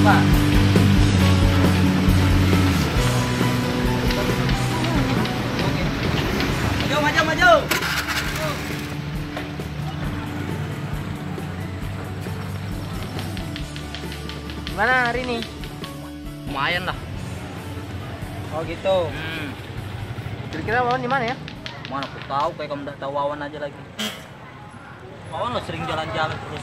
Pak. Maju, maju. Gimana hari ini? Lumayan lah. Oh gitu. Kira-kira Wawan di mana ya? Mana aku tahu, kayak kamu udah tahu Wawan aja lagi. Wawan lo sering jalan-jalan terus.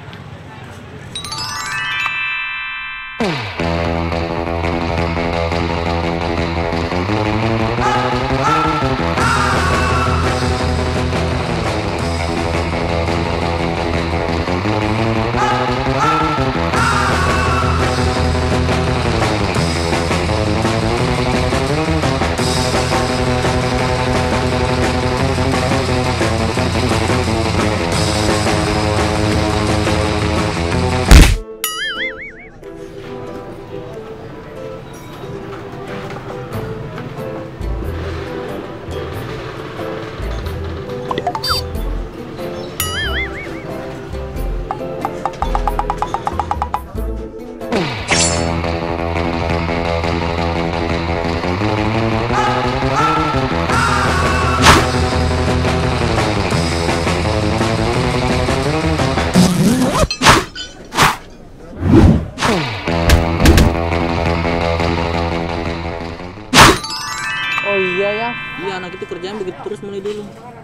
Oh iya ya. Iya, anak itu kerjaan begitu terus mulai dulu.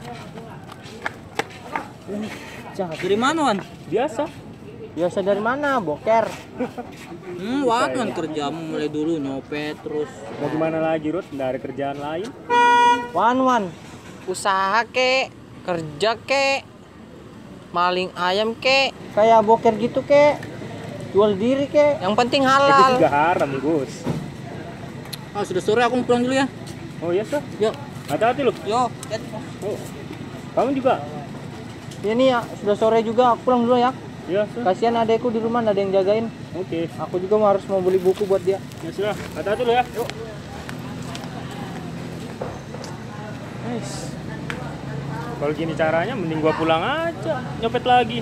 Jahat. Dari mana, Wan? Biasa. Biasa dari mana? Boker. Wan kerja mulai dulu nyopet terus. Mau gimana lagi, Rut? Nggak ada kerjaan lain? Wan. Usaha kek, kerja kek, maling ayam kek, kayak boker gitu kek, jual diri kek. Yang penting Itu halal. juga haram, Gus. Ah, sudah sore aku pulang dulu ya. Oh iya, Sah? Yuk. Hati-hati loh. Yo. Oh. Kamu juga? Ya nih ya, sudah sore juga. Aku pulang dulu ya. Iya, Sah. Kasihan adekku di rumah nggak ada yang jagain. Oke. Aku juga harus mau beli buku buat dia. Ya sudah, hati-hati loh ya. Yuk. Kalau gini caranya, mending gua pulang aja, nyopet lagi.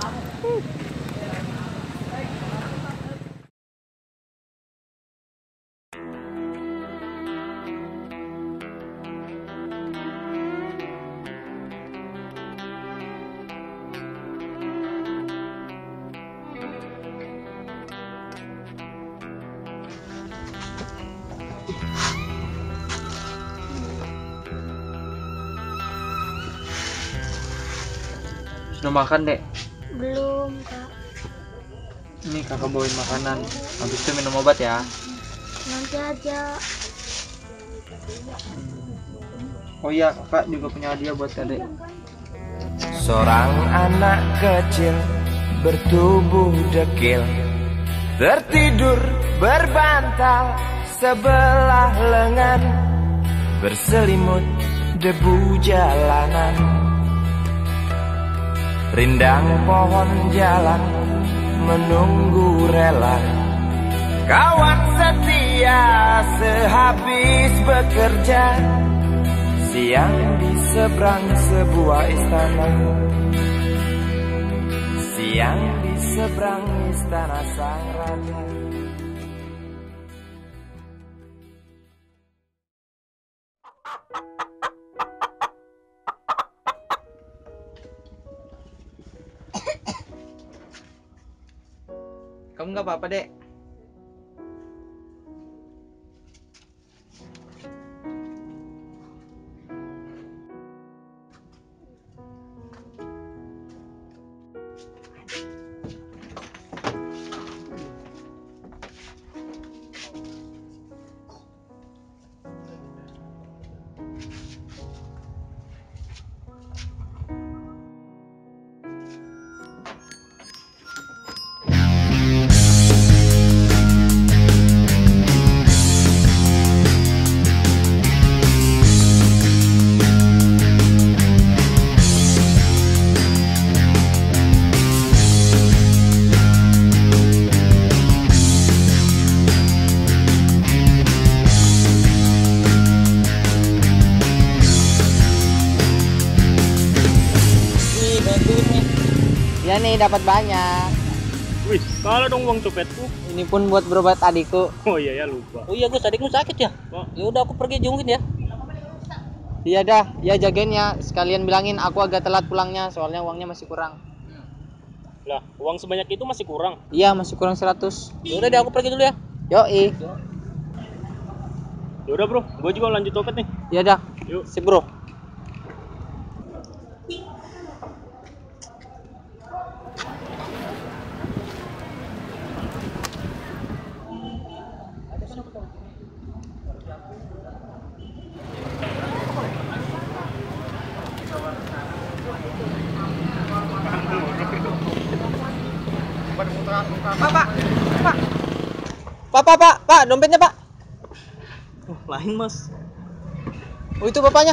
Sudah makan, Dek? Belum, Kak. Ini kakak bawain makanan. Habis itu minum obat ya. Nanti aja. Oh iya, kakak juga punya hadiah buat Dek. Seorang anak kecil bertubuh dekil tertidur berbantal sebelah lengan, berselimut debu jalanan. Rindang pohon jalan menunggu rela, kawan setia sehabis bekerja. Siang di seberang sebuah istana, siang di seberang istana sang raja. Kamu nggak apa-apa, Dek? Nih dapat banyak. Wih, kalah dong uang copetku. Ini pun buat berobat adikku. Oh iya ya, lupa. Oh iya Gus, adikmu sakit ya? Oh. Ya udah aku pergi jungkin ya. Iya dah, ya jagain ya. Sekalian bilangin aku agak telat pulangnya, soalnya uangnya masih kurang. Lah, uang sebanyak itu masih kurang. Iya, masih kurang 100. Ya udah deh aku pergi dulu ya. Yoi. Ya udah bro, gue juga lanjut copet nih. Iya dah. Yuk. Sip bro. Pak, dompetnya pak. Oh, lain Mas. Oh itu bapaknya.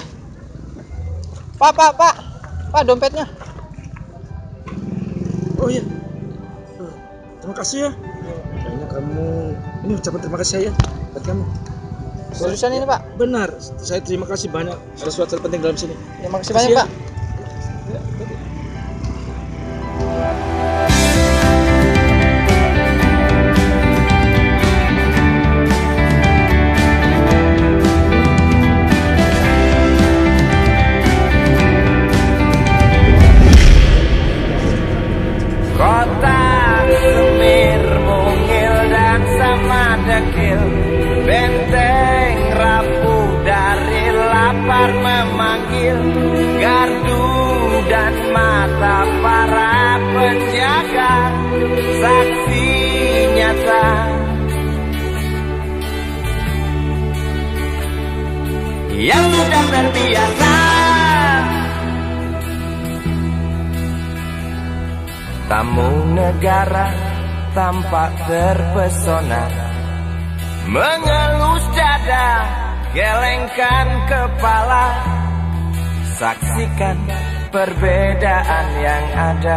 Pak, dompetnya. Oh iya. Terima kasih ya. Kayaknya kamu ini ucapan terima kasih saya buat kamu. Seriusan ini pak? Benar. Saya terima kasih banyak. Ada sesuatu penting dalam sini. Terima kasih banyak pak. Kota Semir, mungil dan sama dekil, benteng rapuh dari lapar memanggil, gardu dan mata para penjaga, saksi nyata yang sudah terbiasa. Tamu negara tampak terpesona, mengelus dada, gelengkan kepala, saksikan perbedaan yang ada.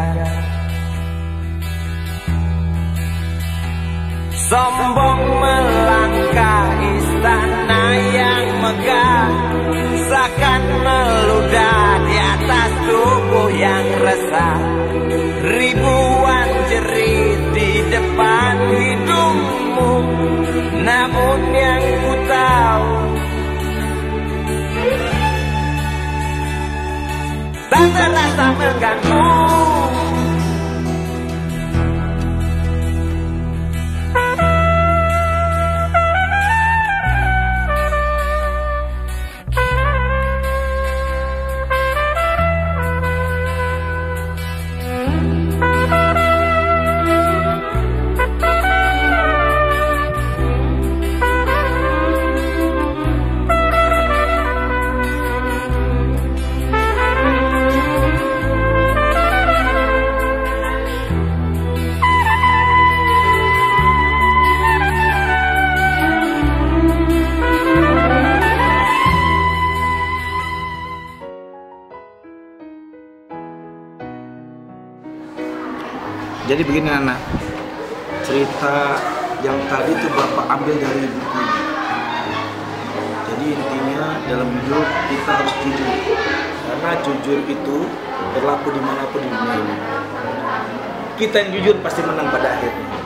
Sombong melangkah istana yang megah, seakan meludah di atas tubuh yang resah. Ribuan jerit di depan hidungmu, namun yang ku tahu tak terasa mengganggu. Jadi begini anak, cerita yang tadi itu Bapak ambil dari buku ini. Jadi intinya dalam hidup kita harus jujur, karena jujur itu berlaku dimanapun di dunia ini. Kita yang jujur pasti menang pada akhirnya.